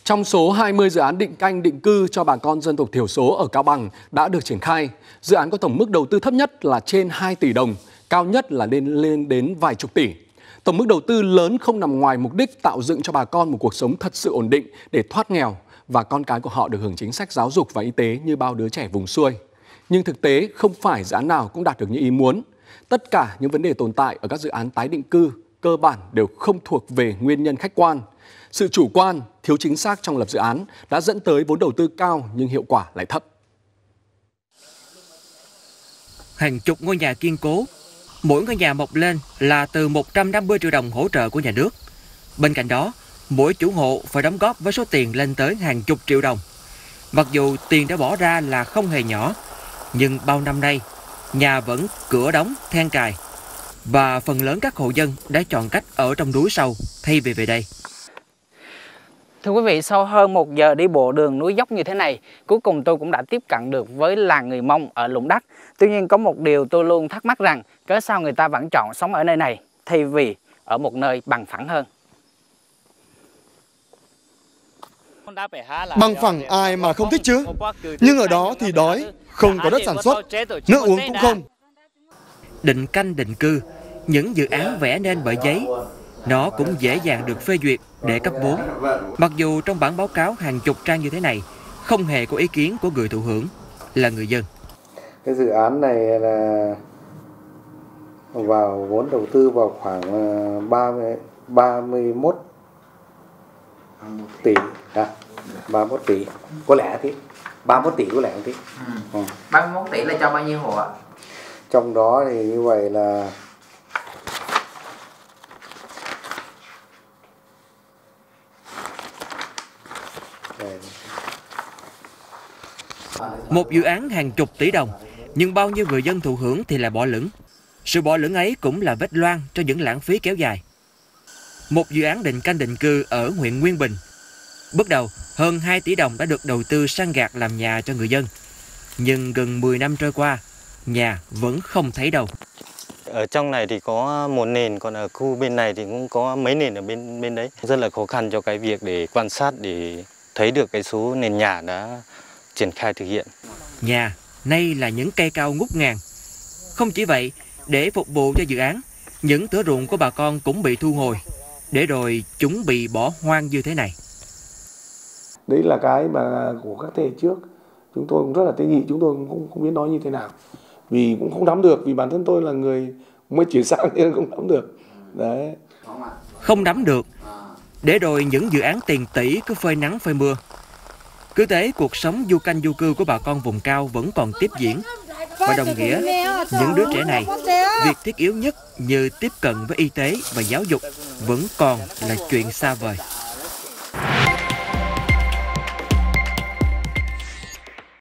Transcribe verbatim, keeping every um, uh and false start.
Trong số hai mươi dự án định canh định cư cho bà con dân tộc thiểu số ở Cao Bằng đã được triển khai, dự án có tổng mức đầu tư thấp nhất là trên hai tỷ đồng, cao nhất là lên lên đến vài chục tỷ. Tổng mức đầu tư lớn không nằm ngoài mục đích tạo dựng cho bà con một cuộc sống thật sự ổn định để thoát nghèo và con cái của họ được hưởng chính sách giáo dục và y tế như bao đứa trẻ vùng xuôi. Nhưng thực tế không phải dự án nào cũng đạt được như ý muốn. Tất cả những vấn đề tồn tại ở các dự án tái định cư cơ bản đều không thuộc về nguyên nhân khách quan. Sự chủ quan, thiếu chính xác trong lập dự án đã dẫn tới vốn đầu tư cao nhưng hiệu quả lại thấp. Hàng chục ngôi nhà kiên cố, mỗi ngôi nhà mọc lên là từ một trăm năm mươi triệu đồng hỗ trợ của nhà nước. Bên cạnh đó, mỗi chủ hộ phải đóng góp với số tiền lên tới hàng chục triệu đồng. Mặc dù tiền đã bỏ ra là không hề nhỏ, nhưng bao năm nay, nhà vẫn cửa đóng, then cài. Và phần lớn các hộ dân đã chọn cách ở trong núi sâu thay vì về đây. Thưa quý vị, sau hơn một giờ đi bộ đường núi dốc như thế này, cuối cùng tôi cũng đã tiếp cận được với làng người Mông ở Lũng Đắc. Tuy nhiên có một điều tôi luôn thắc mắc rằng, cớ sao người ta vẫn chọn sống ở nơi này thay vì ở một nơi bằng phẳng hơn. Bằng phẳng ai mà không thích chứ? Nhưng ở đó thì đói, không có đất sản xuất, nước uống cũng không. Định canh định cư, những dự án vẽ nên bởi giấy, nó cũng dễ dàng được phê duyệt để cấp vốn. Mặc dù trong bản báo cáo hàng chục trang như thế này, không hề có ý kiến của người thụ hưởng là người dân. Cái dự án này là vào vốn đầu tư vào khoảng ba mươi mốt tỷ, à, ba mươi mốt tỷ, có lẽ thế, ba mươi mốt tỷ có lẽ thế. Ừ. Ừ. ba mươi mốt tỷ là cho bao nhiêu hộ ạ? Trong đó thì như vậy là một dự án hàng chục tỷ đồng, nhưng bao nhiêu người dân thụ hưởng thì lại bỏ lửng. Sự bỏ lửng ấy cũng là vết loang cho những lãng phí kéo dài. Một dự án định canh định cư ở huyện Nguyên Bình. Bước đầu, hơn hai tỷ đồng đã được đầu tư san gạt làm nhà cho người dân. Nhưng gần mười năm trôi qua, nhà vẫn không thấy đâu. Ở trong này thì có một nền, còn ở khu bên này thì cũng có mấy nền ở bên bên đấy. Rất là khó khăn cho cái việc để quan sát, để thấy được cái số nền nhà đã triển khai thực hiện. Nhà nay là những cây cao ngút ngàn. Không chỉ vậy, để phục vụ cho dự án, những thửa ruộng của bà con cũng bị thu hồi, để rồi chúng bị bỏ hoang như thế này. Đấy là cái mà của các thế hệ trước, chúng tôi cũng rất là tế nhị, chúng tôi cũng không biết nói như thế nào. Vì cũng không nắm được, vì bản thân tôi là người mới chuyển sang nên không nắm được. Đấy. Không nắm được, để rồi những dự án tiền tỷ cứ phơi nắng phơi mưa. Cứ thế cuộc sống du canh du cư của bà con vùng cao vẫn còn tiếp diễn. Và đồng nghĩa, những đứa trẻ này, việc thiết yếu nhất như tiếp cận với y tế và giáo dục vẫn còn là chuyện xa vời.